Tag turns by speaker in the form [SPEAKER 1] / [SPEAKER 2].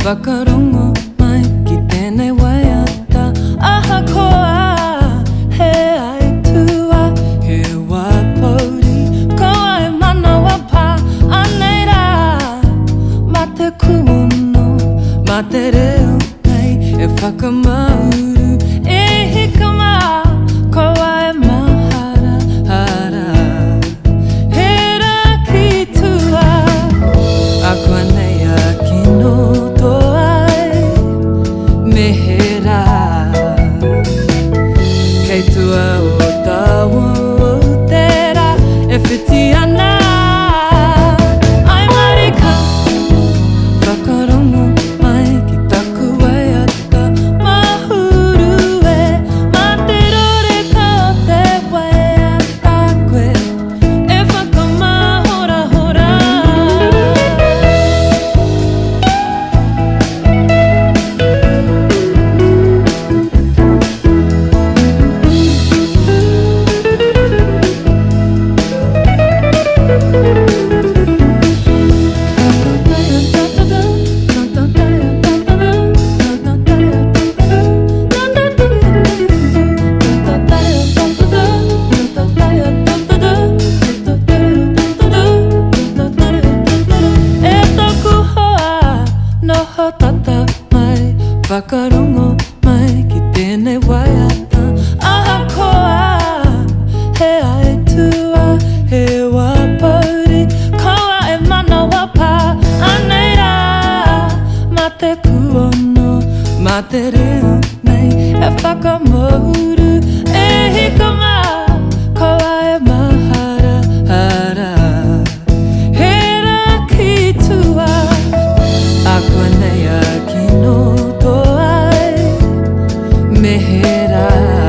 [SPEAKER 1] whakarongo mai ki tēnei waiata. Aha koa, he ai tua, he wapori. Koa e mana wapa, anei rā. Ma te kuono, ma te reo nei, e whakamauru. E hika mā, koa e mahara, hara. He rā ki tua, a koa nei a kino toai, me he rā. Kei tua o taua o tērā, e whiti ana. Ai marika, whakarongo mai ki taku waiata. Mahuru e, ma te roreka o te waiata koe, e whakamahora hora. E toku hoa, noho tata mai, whakarongo mai ki tēnei waiata. Aha koa, he ai tua, he wapori. Koa e mana wapa, anei rā. Ma te kuono, ma te reo nei, e whakamauru. E hika mā, koa e mahara, hara. He rā ki tua, a koa nei a kino toai, me he rā.